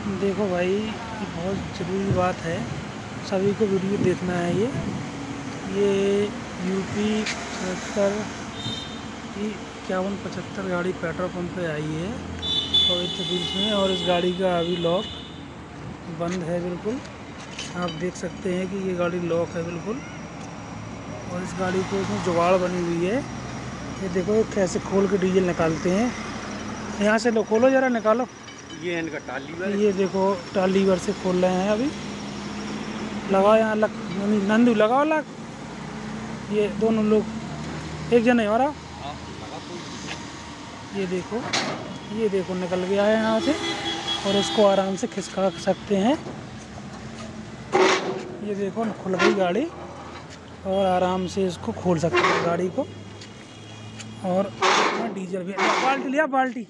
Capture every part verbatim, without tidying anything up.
देखो भाई, ये बहुत ज़रूरी बात है, सभी को वीडियो देखना है। ये ये यूपी पचहत्तर की इक्यावन पचहत्तर गाड़ी पेट्रोल पंप पे आई है और इस बीच में, और इस गाड़ी का अभी लॉक बंद है बिल्कुल। आप देख सकते हैं कि ये गाड़ी लॉक है बिल्कुल, और इस गाड़ी को इसमें जुगाड़ बनी हुई है। ये देखो कैसे खोल के डीजल निकालते हैं। यहाँ से लो, खोलो ज़रा, निकालो। ये इनका टालीवर, ये देखो टालीवर से खोल रहे हैं अभी। लगाओ यहाँ, लग नंदू लगाओ लग। ये दोनों लोग एक जन है हमारा। ये देखो, ये देखो निकल गया है यहाँ से, और इसको आराम से खिसका सकते हैं। ये देखो खुल गई गाड़ी, और आराम से इसको खोल सकते हैं गाड़ी को। और डीजल भी, बाल्टी लिया, बाल्टी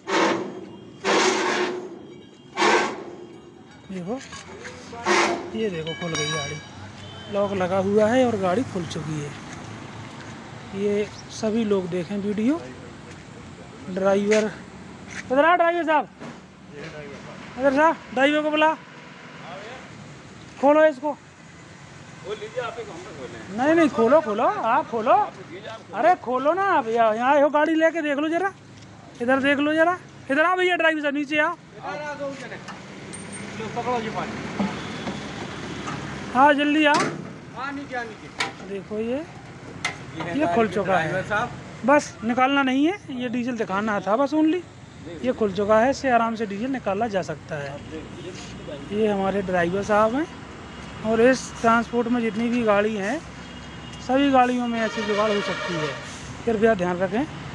देखो। ये देखो खुल गई गाड़ी, लॉक लगा हुआ है और गाड़ी खुल चुकी है। ये सभी लोग देखें वीडियो। ड्राइवर इधर आ, ड्राइवर साहब इधर साहब, ड्राइवर को बुला, खोलो इसको। नहीं नहीं, खोलो खोलो, आप खोलो। अरे खोलो ना आप, यहाँ हो गाड़ी लेके देख लो जरा, इधर देख लो जरा, इधर आ भैया, ड्राइवर साहब नीचे आओ। हाँ जल्दी आओ। देखो ये ये खुल चुका है, बस निकालना नहीं है, ये डीजल दिखाना था बस ओनली। ये खुल चुका है, इससे आराम से डीजल निकाला जा सकता है। ये हमारे ड्राइवर साहब हैं, और इस ट्रांसपोर्ट में जितनी भी गाड़ी हैं, सभी गाड़ियों में ऐसी जुगाड़ हो सकती है, कृपया ध्यान रखें।